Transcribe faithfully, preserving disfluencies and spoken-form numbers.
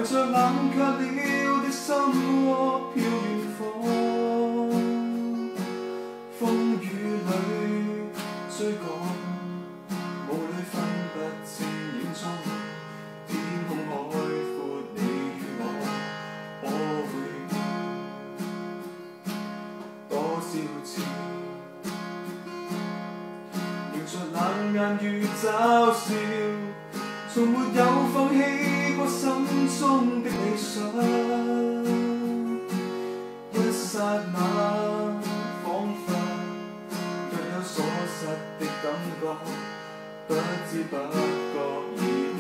为着冷却了的心窝飘远方，风雨里追赶，雾里分不清影踪。天空海阔，你与我，可会多少次？迎着冷眼與嘲笑，從沒有放棄過心中的理想。一剎那，彷彿若有所失的感覺，不知不覺已。